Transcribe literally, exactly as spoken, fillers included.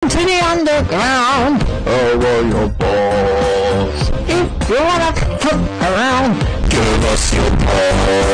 to the underground. Over your balls. If you wanna fuck around, Give us your balls.